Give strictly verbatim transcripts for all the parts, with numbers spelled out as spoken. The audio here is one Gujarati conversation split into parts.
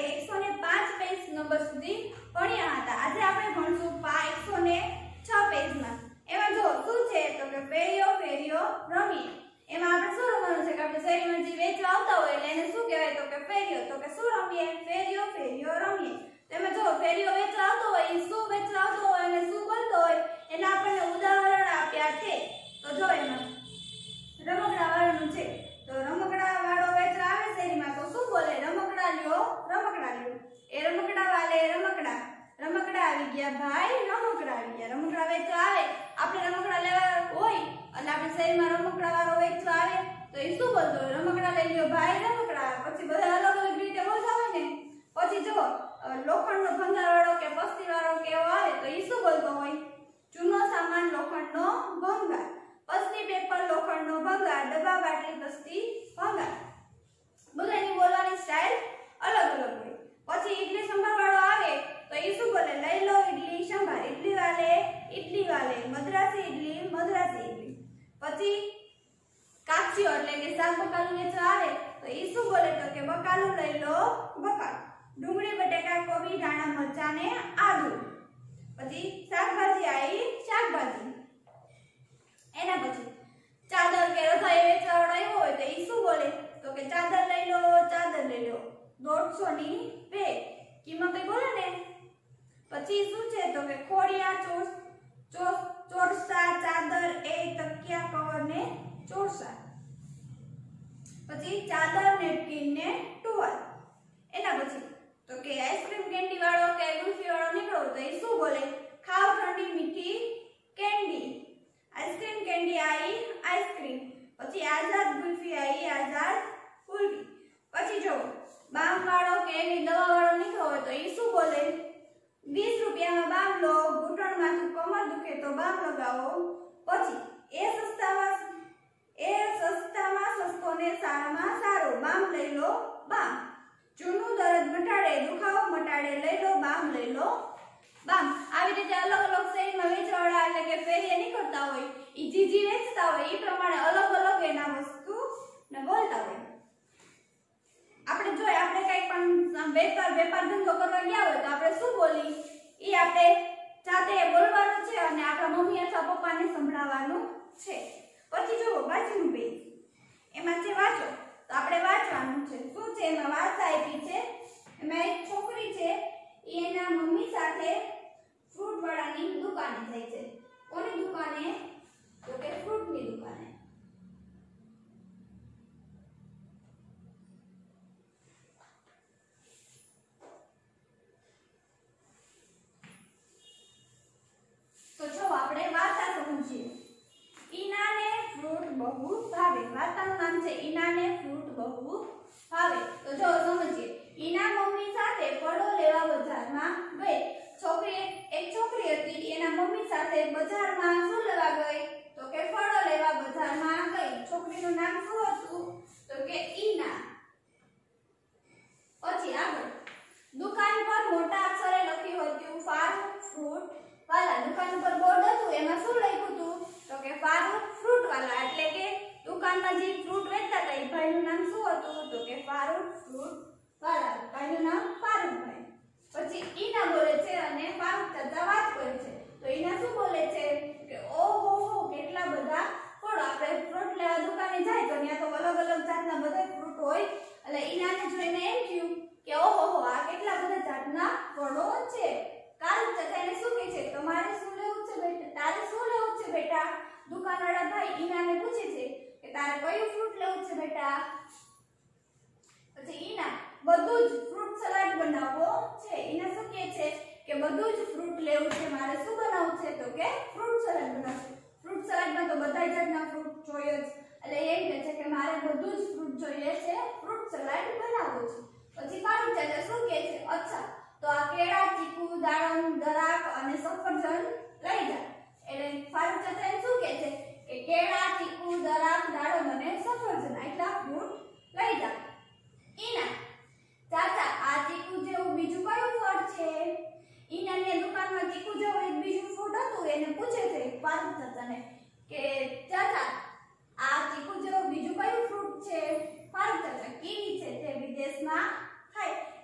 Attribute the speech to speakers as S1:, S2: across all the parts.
S1: એકસો ને પાંચ પેજ નંબર સુધી ભણ્યા હતા। આજે આપણે ભણશું પા એકસો ને છ પેજમાં। એમાં જો શું છે તો કે ફેરિયો ફેરિયો રમીએ। એમાં આપણે શું રમવાનું છે કે આપણે શેરીમાં જે વેચવા આવતા હોય એટલે એને શું કહેવાય તો કે ફેરિયો। તો કે શું રમીએ? ફેરિયો ફેરિયો રમીએ। તેમાં જો ફેરિયો વેચવા આવતો હોય એ શું વેચવા આવતો હોય અને શું બોલતો હોય એના આપણને ઉદાહરણ આપ્યા છે। તો જો એમાં રમકડા વાળાનું છે તો રમકડા વાળો વેચવા આવે શેરીમાં તો શું બોલે? રમકડા લ્યો રમકડા લ્યો। એ રમકડા વાલે રમકડા રમકડા આવી ગયા ભાઈ રમકડા આવી ગયા। રમકડા વેચવા આવે આપણે રમકડા લેવા હોય અને આપણે શેરીમાં રમકડા વાળો વેચવા આવે તો એ શું બોલતો હોય? રમકડા લઈ લ્યો ભાઈ રમકડા। પછી બધા અલગ અલગ રીતે બોલતા હોય ને। પછી જો લોખંડનો ભંગાર વાળો કે પસ્તી વાળો કે એવો આવે તો એ શું બોલતો હોય? ચૂનો સામાન લોખંડનો ભંગાર, પસ્તી પેપર લોખંડનો ભંગાર, ડબ્બા બાટલી પસ્તી ભંગાર। બધાની બોલવાની સ્ટાઇલ અલગ અલગ હોય। પછી ઇડલી સંભાર વાળો આવે તો એ શું બોલે? લઈ લો ઇડલી સંભાર, ઇડલી વાલે ઇડલી વાલે, મદ્રાસી ઇડલી મદ્રાસી ઇડલી। પછી કાચીઓ એટલે કે શાક બકાલું વેચવા આવે તો એ શું બોલે? તો કે બકાલું લઈ લો બકાલું, ડુંગળી બટેકા કોબી ધાણા મરચાં ને આદુ। પછી શાકભાજી આવી શાકભાજી। એના પછી ચાદર કે રજાઈ વેચવા વાળો આવ્યો હોય તો એ શું બોલે? તો કે ચાદર લઈ લો ચાદર લઈ લો, દોઢસો ની બે કિંમત કઈ બોલે ને। પછી શું છે તો કે ખોડિયા ચોર ચોર ચોરસા ચાદર એ તકિયા કવર ને ચોરસા। પછી ચાદર નેપકિન ને ટુવાલ। એના પછી તો કે આઈસ્ક્રીમ કેન્ડી વાળો કે ગુલ્ફી વાળો નીકળો તો એ શું બોલે? ખાવ ઠંડી મીઠી કેન્ડી, આઈસ્ક્રીમ કેન્ડી आई आइसक्रीम। પછી આઝાદ ગુલ્ફી आई आझाद ગુલ્ફી। પછી જો બામ વાળો કે એની દવા વાળો નીકળો હોય તો એ શું બોલે? વીસ રૂપિયામાં બામ લો, ઘૂંટણમાંથી કમર દુખે તો બામ લગાવો। પછી એ સસ્તામાં એ સસ્તામાં સસ્તો ને સારામાં સારો, બામ લઈ લો બામ। જૂનું દર્દ મટાડે દુખાવો મટાડે લઈ લો બામ લઈ લો બામ। આવી રીતે અલગ અલગ શેરીમાં વેચવાવાળા એટલે કે ફેરિયા નીકળતા હોય ઈ જી જી વેચતા હોય ઈ પ્રમાણે અલગ અલગ એના વસ્તુ ને બોલતા હોય। આપણે જોઈએ આપણે કઈ પણ વેપાર વેપાર ધંધો કરવા ગયા હોય તો આપણે શું બોલી? ઈ આપણે જાતે બોલવાનું છે અને આપણા મમ્મી અથવા પપ્પાને સંભળાવવાનું છે। પછી જુઓ બાજુનું પેજ, એમાં છે વાંચો તો આપણે વાંચવાનું છે। શું છે એમાં? વાર્તા આપી છે। એમાં એક છોકરી છે એ એના મમ્મી સાથે ફ્રૂટ વાળાની દુકાને જાય છે। કોની દુકાને? તો કે ફ્રૂટની દુકાને। તો જો આપણે વાર્તા સમજીએ। ઈનાને ફ્રૂટ બહુ ભાવે। વાર્તાનું નામ છે ઈનાને ફ્રૂટ બહુ ભાવે। તો જો સમજીએ। ઈના મમ્મી સાથે ફળો લેવા બજારમાં ગઈ। છોકરી એક છોકરી હતી એના મમ્મી સાથે બજારમાં શું લેવા ગઈ? તો કે ફળો લેવા બજારમાં ગઈ। છોકરીનું નામ શું હતું? તો કે ઈના। પછી આગળ દુકાન પર મોટા અક્ષરે લખ્યું હતું ફારૂક ફ્રૂટ વાલા। દુકાન ઉપર બોર્ડ હતું એમાં શું લખ્યું હતું? તો કે ફારૂક ફ્રૂટ વાલા એટલે કે દુકાનમાં જે ફ્રૂટ વેચતા હતા એ ભાઈનું નામ શું હતું? તો કે ફારૂક ફ્રૂટ વાલા। ભાઈનું નામ ફારૂકભાઈ। પછી ઈના બોલે છે અને ફારૂક ચાચા વાત કરે છે તો ઈના શું બોલે છે કે ઓહો હો કેટલા બધા ફળો। આપણે ફ્રૂટ લેવા દુકાને જાય તો ત્યાં તો અલગ અલગ જાતના બધા ફ્રૂટ હોય એટલે ઈનાને જોઈને એમ થયું કે ઓહો હો આ કેટલા બધા જાતના ફળો છે। ફારૂક ચાચા એને શું કહે છે? તમારે શું લેવું છે બેટા? તારે શું લેવું છે બેટા? દુકાનવાળા ભાઈ ઈનાને પૂછે છે કે તારે કયું ફ્રૂટ લેવું છે બેટા? પછી ઈના બધું જ ફ્રૂટ સલાડ બનાવવો છે। ઈના શું કહે છે કે બધું જ ફ્રૂટ લેવું છે મારે। શું બનાવવું છે? તો કે ફ્રૂટ સલાડ બનાવવું। ફ્રૂટ સલાડમાં તો બધા જાતના ફ્રૂટ જોઈએ જ એટલે એમ કહે છે કે મારે બધું જ ફ્રૂટ જોઈએ છે, ફ્રૂટ સલાડ બનાવવું છે। પછી ફારૂક ચાચા શું કહે છે? અચ્છા તો આ કેળા ચીકુ દાડમ દરાક અને સફરજન લઈ જા। એટલે ફારૂક ચાચા શું કહે છે કે કેળા ચીકુ દરાક દાડમ અને સફરજન આટલા ફ્રૂટ લઈ જા। ઈના ચાચા આ ચીકુ જેવું બીજું કયું ફળ છે? ઈનાની દુકાનમાં ચીકુ જેવું એક બીજું ફ્રૂટ હતું એને પૂછે છે ફારૂક ચાચાને કે ચાચા આ ચીકુ જેવું બીજું કયું ફ્રૂટ છે? ફારૂક ચાચા કીવી છે તે વિદેશમાં થાય।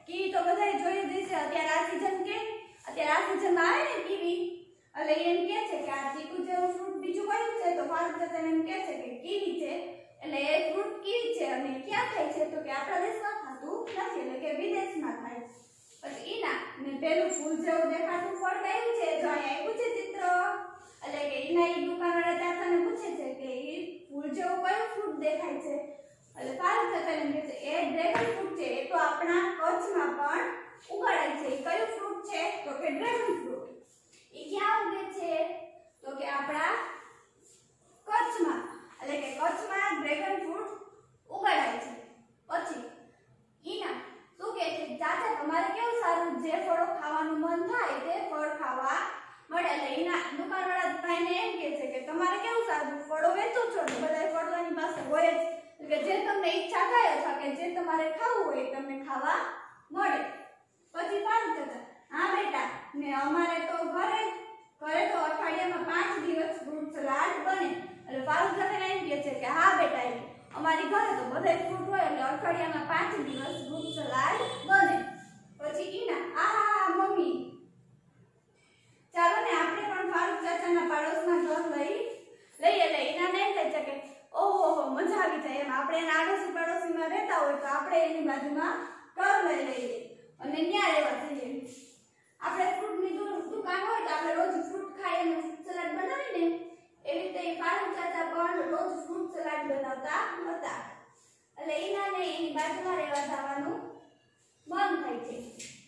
S1: કીવી તો બધાએ જોઈ જ હશે અત્યારે આ સીઝન કે અત્યારે આ સીઝનમાં આવે ને કીવી એટલે એમ કહે છે કે આ ચીકુ જેવું ફ્રૂટ બીજું કયું છે તો ફારૂક ચાચા એમ કહે છે કે કીવી છે એટલે એ ફ્રૂટ કીવી છે અને ક્યાં થાય છે તો કે આપણા દેશમાં થતું નથી એટલે કે વિદેશમાં થાય પછી ઈના ને પેલું ફૂલ જેવું દેખાતું ફળ કયું છે જો અહીંયા આપ્યું છે ચિત્ર એટલે કે ઈના ઈ દુકાનવાળા ચાચાને પૂછે છે કે ઈ ફૂલ જેવું કયું ફ્રૂટ દેખાય છે એટલે ફારૂક ચાચા એમ કહે છે એ ડ્રેગન ફ્રૂટ છે એ તો આપણા કચ્છમાં પણ ઉગાડાય છે એ કયું ફ્રૂટ છે તો કે ડ્રેગન ફ્રૂટ એ ક્યાં ઉગે છે તો કે આપણા કચ્છમાં એટલે કે કચ્છમાં ડ્રેગન ફ્રૂટ ઉગાડાય છે પછી ઈના શું કહે છે ચાચા તમારે કેવું સારું જે ફળો ખાવાનું મન થાય તે ફળ ખાવા મળે એટલે ઈના દુકાનવાળા ભાઈને એમ કહે છે કે તમારે કેવું સારું ફળો વેચો છો ને બધા ફળો એની પાસે હોય જ એટલે જે તમને ઈચ્છા થાય અથવા કે જે તમારે ખાવું હોય તમને ખાવા મળે પછી ફારૂક ચાચા હા બેટા ને અમારે તો ઘરે ઘરે તો અઠવાડિયામાં પાંચ દિવસ ફ્રૂટ સલાડ બને એટલે ફારૂક ચાચા એમ કહે છે કે હા બેટા એ અમારી ઘરે તો બધા ફ્રૂટ હોય એટલે અઠવાડિયામાં પાંચ દિવસ ફ્રૂટ સલાડ બને પછી ઈના આ મમ્મી ચાલો ને આપણે પણ ફારૂક ચાચાના પાડોશમાં ઘર લઈ લઈએ એટલે ઈનાને એમ કહે છે કે ઓહો મજા આવી જાય એમ આપણે એના આડોશી પાડોશીમાં રહેતા હોય તો આપણે એની બાજુમાં ઘર લઈ લઈએ અને ત્યાં રહેવા જઈએ આપણે ફ્રૂટની દુકાન હોય તો આપણે રોજ ફ્રૂટ ખાઈ અને ફ્રૂટ સલાડ બનાવીને એવી રીતે ફારૂક ચાચા પણ રોજ ફ્રૂટ સલાડ બનાવતા હતા એટલે ઈનાને એની બાજુમાં રહેવા જવાનું મન થાય છે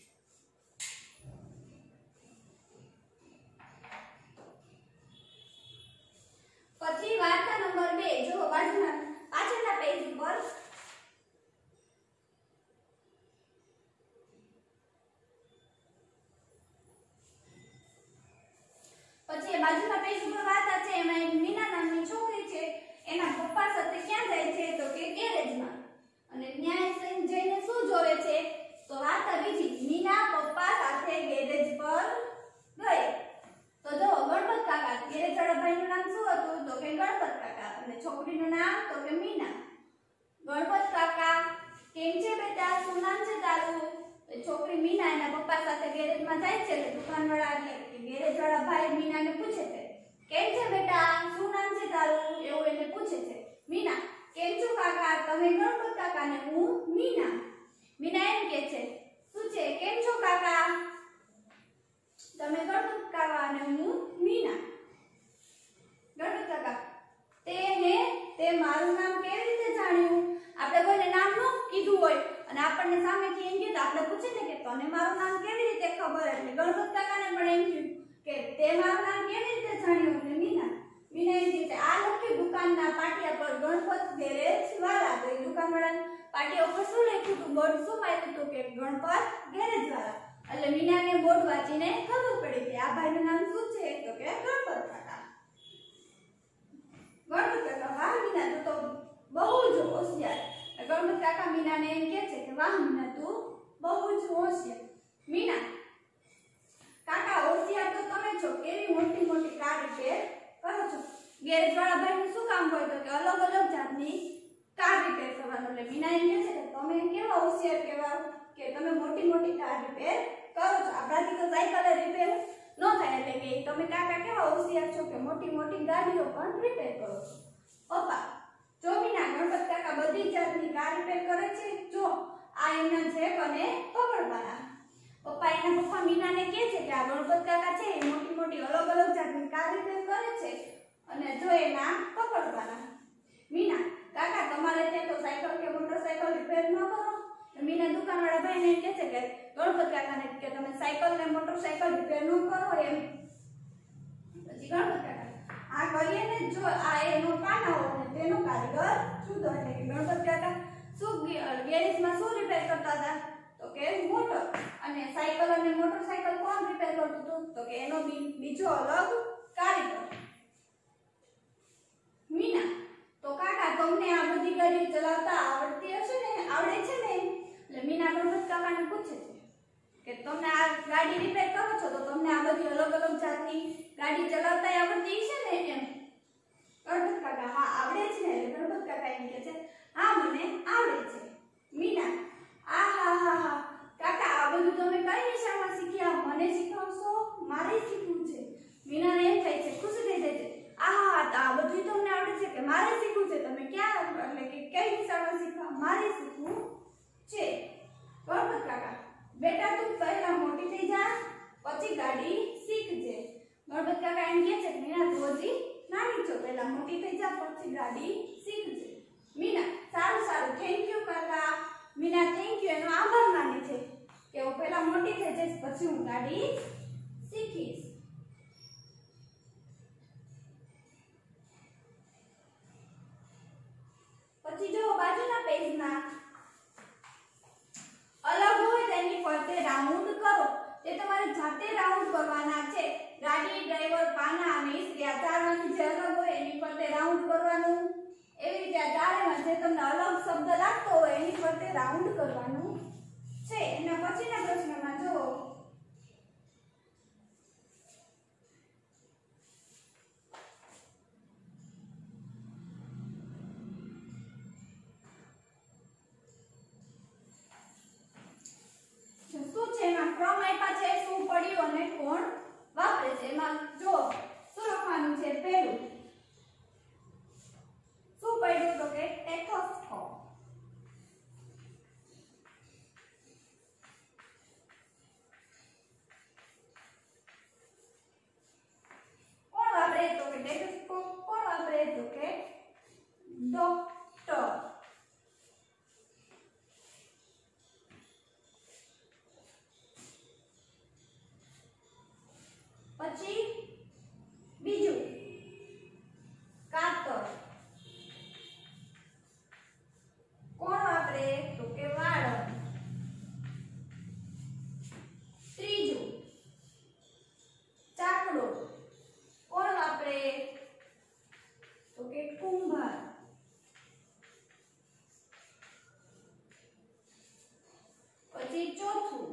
S1: પછી વાર્તા નંબર બે જો બાજુના પાછળના પેજ ઉપર પછી એ બાજુના પેજ ઉપર વાર્તા છે એમાં એક મીના નામની છોકરી છે એના પપ્પા સાથે ક્યાં જાય છે તો કે ગેરેજમાં અને ત્યાં જઈને શું જોવે છે તો વાર્તા બીજી મીના પપ્પા સાથે ગેરેજ પર ગઈ તો જો ગણપત કાકા ગેરેજવાળા ભાઈનું નામ શું હતું તો કે ગણપત કાકા અને છોકરીનું નામ તો કે મીના ગણપત કાકા કેમ છે બેટા શું નામ છે તારું છોકરી મીના એના પપ્પા સાથે ગેરેજમાં જાય છે એટલે દુકાનવાળા એટલે ગેરેજવાળા ભાઈ મીનાને પૂછે છે કેમ છે બેટા શું નામ છે તારું એવું એને પૂછે છે મીના કેમ છો કાકા તમે ગણપત કાકા ને હું મીના મીના એમ કહે છે શું છે કેમ છો કાકા તમે ગણપત કાકા અને હું મીના ગણપત કાકા તે હે તે મારું નામ કેવી રીતે જાણ્યું આપણે કોઈને નામ ન કીધું હોય અને આપણને સામેથી એમ કહે તો આપણે પૂછે ને કે તને મારું નામ કેવી રીતે ખબર એટલે ગણપત કાકાને પણ એમ થયું કે તે મારું નામ કેવી રીતે જાણ્યું એટલે મીના મીના એમ કહે આ લખ્યું દુકાનના પાટિયા પર ગણપત ગેરેજ વાળા તો એ દુકાનવાળા પાટિયા ઉપર શું લખ્યું હતું બોર્ડ શું માર્યું હતું કે ગણપત ગેરેજ વાળા એટલે મીનાને બોર્ડ વાંચીને ખબર પડી કે આ ભાઈનું નામ શું છે તો કે ગણપત કાકા ગણપત કાકા વાહ મીના તું તો બહુ જ હોશિયાર ગણપત કાકા મીનાને એમ કહે છે કે વાહ મીના તું બહુ જ હોશિયાર મીના કાકા હોશિયાર તો તમે છો કેવી મોટી મોટી કાર રિપેર કરો છો ગેરેજ વાળા ભાઈનું શું કામ હોય તો કે અલગ અલગ જાતની કાર રિપેર કરવાનું એટલે મીના એમ કહે છે કે તમે કેવા હોશિયાર કહેવાય કે તમે મોટી મોટી કાર રિપેર કરો છો આપણાથી તો સાયકલ રિપેર ન થાય એટલે કે તમે કાકા કેવા હોશિયાર છો કે મોટી મોટી ગાડીઓ પણ રિપેર કરો છો પપ્પા જો મીના ગણપત કાકા બધી જાતની કાર રિપેર કરે છે જો આ એમના જેક અને પકડવાના પપ્પા એના પપ્પા મીનાને કહે છે કે આ ગણપત કાકા છે એ મોટી મોટી અલગ અલગ જાતની કાર રિપેર કરે છે અને જો એના પકડવાના મીના કાકા તમારે ત્યાં તો સાયકલ કે મોટરસાયકલ રિપેર ન કરો મીના દુકાનવાળા ભાઈને એમ કહે છે કે ગણપત કાકાને કે તમે સાયકલ ને મોટરસાયકલ રિપેર ન કરો એમ પછી ગણપત કાકા આ કરીએ ને જો આ એનો પાનાઓ ને તેનો કારીગર જુદો એટલે કે ગણપત કાકા શું ગેરેજમાં શું રિપેર કરતા હતા તો કે મોટર અને સાયકલ અને મોટરસાયકલ કોણ રિપેર કરતું હતું તો કે એનો બીજો અલગ કારીગર મીના તો કાકા તમને આ બધી ગાડી ચલાવતા આવડતી હશે ને આવડે છે ને એટલે મીના ગણપત કાકાને પૂછે છે કે તમે આ ગાડી રિપેર કરો છો તો તમને આ બધી અલગ અલગ જાતની ગાડી ચલાવતા આવડતી છે ને એમ ગણપત કાકા હા આવડે છે ને એટલે ગણપત કાકા એમ કહે છે હા મને આવડે છે મીના આ હા હા હા કાકા એટલે કે કઈ નિશાળમાં શીખવા મારે શીખવું છે ગણપત કાકા બેટા તું પહેલા મોટી થઈ જા પછી ગાડી શીખજે ગણપત કાકા એમ કહે છે મીના તું હજી નાની છો પહેલા મોટી થઈ જા પછી ગાડી શીખજે મીના સારું સારું થેન્ક યુ કાકા મીના થેન્ક યુ એનો આભાર માને છે કે હું પહેલા મોટી થઈ જઈશ પછી હું ગાડી શીખીશ પછી જો બાજુના પેજમાં અલગ હોય તેની ફરતે રાઉન્ડ કરો તે તમારે જાતે રાઉન્ડ કરવાના છે ગાડી ડ્રાઈવર પાના અને ઇસ્ત્રી આ ચારમાંથી જે અલગ હોય એની ફરતે રાઉન્ડ કરવાનું એવી રીતે આ ચારેમાં જે તમને અલગ શબ્દ લાગતો હોય એની ફરતે રાઉન્ડ કરવાનું છે એના પછીના પ્રશ્નમાં જો શું છે એમાં ક્રમ આપ્યા છે શું પડ્યું અને કોણ વાપરે છે એમાં જો શું લખવાનું છે પહેલું શું પડ્યું તો કે ટેથોસ્કોપ કોણ વાપરે તો કે ટેથોસ્કોપ કોણ વાપરે તો કે ડોક્ટર પછી બીજું કાતર કોણ વાપરે તો કે વાળંદ ત્રીજું ચાકડો કોણ વાપરે તો કે કુંભાર પછી ચોથું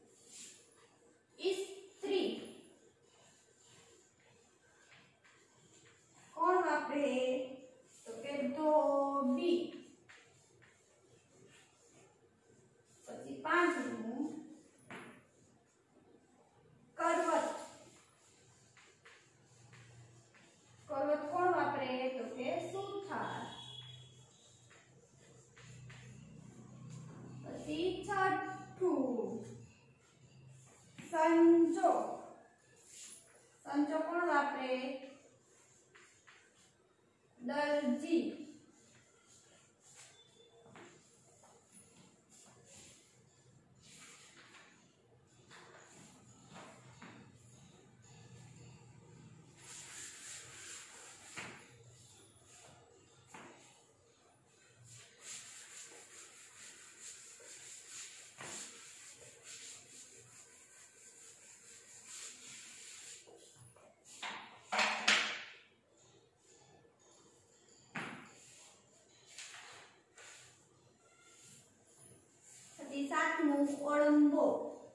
S1: ઇસ્ત્રી કોણ વાપરે તો કે ધોબી પછી પાંચમું કરવત કરવત કોણ વાપરે તો કે સુથાર પછી છઠ્ઠું સંજો સંજો કોણ વાપરે દરજી સાતમું ઓળંબો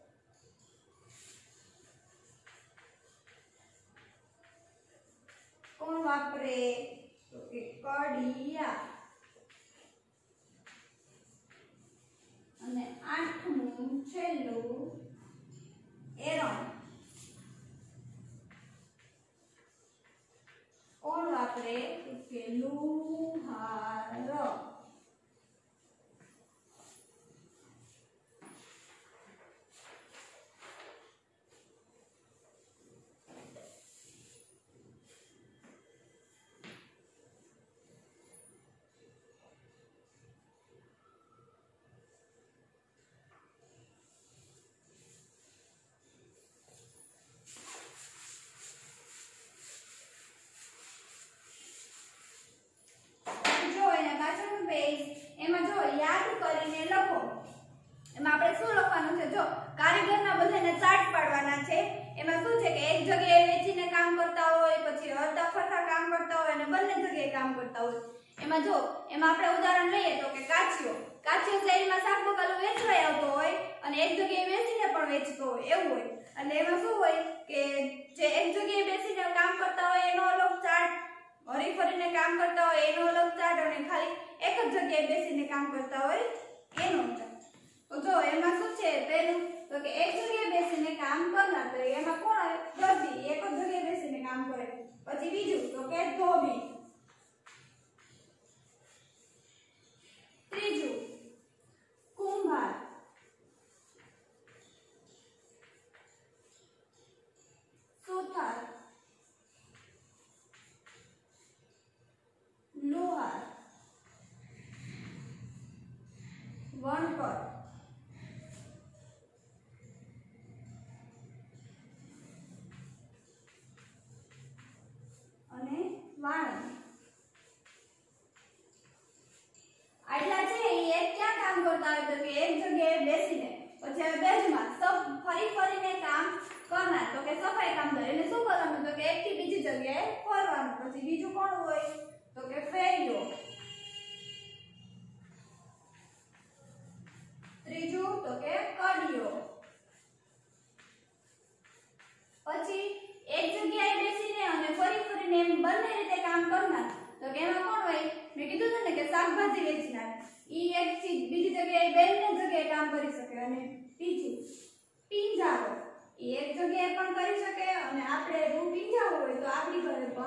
S1: કોણ વાપરે તો કે કડિયા અને આઠમું છેલ્લું એરણ કોણ વાપરે તો કે લુહાર એમાં જો યાદ કરીને લખો એમાં આપણે શું લખવાનું છે જો કારીગરના બધાને ચાર્ટ પાડવાના છે એમાં શું છે કે એક જગ્યાએ વેચીને કામ કરતા હોય પછી હરતા ફરતા કામ કરતા હોય અને બંને જગ્યાએ કામ કરતા હોય એમાં જો એમાં આપણે ઉદાહરણ લઈએ તો કે કાચિયો કાચિયો શહેરમાં શાક બકાલું વેચવા આવતો હોય અને એક જગ્યાએ બેસીને પણ વેચતો હોય એવું હોય એટલે એમાં શું હોય કે જે એક જગ્યાએ બેસીને કામ કરતા હોય એનો અલગ ચાર્ટ હરી ફરીને કામ કરતા હોય એનો અલગ ચાર્ટ અને ખાલી એક જ જગ્યાએ બેસીને કામ કરતા હોય એનો ચાર્ટ તો જો એમાં શું છે પહેલું તો કે એક જગ્યાએ બેસીને કામ કરનાર તો એમાં કોણ આવે દરજી એક જ જગ્યાએ બેસીને કામ કરે પછી બીજું તો કે ધોબી વાણંદ. આટલા છે એ એક ક્યાં કામ કરતા હોય તો કે એક જગ્યાએ બેસીને પછી હવે બેજમાં સબ ફરી ફરીને કામ કરનાર તો કે સફાઈ કામદાર એને શું કરવાનું તો કે એક થી બીજી જગ્યાએ ફરવાનું. પછી બીજું કોણ હોય તો કે ફેરીઓ. ત્રીજું તો કે કડીઓ. પછી એક જગ્યાએ બેસીને અને ફરી ફરીને એમ બંને રીતે કામ કરનાર તો કે એમાં કોણ હોય મેં કીધું હતું ને કે શાકભાજી વેચનાર ઈ એક ચીજ બીજી જગ્યાએ બેને જગ્યાએ કામ કરી શકે. અને ત્રીજું પિંજારો એ એક જગ્યાએ પણ કરી શકે અને આપણે રૂ પિંજાવો હોય તો આપણી ઘરે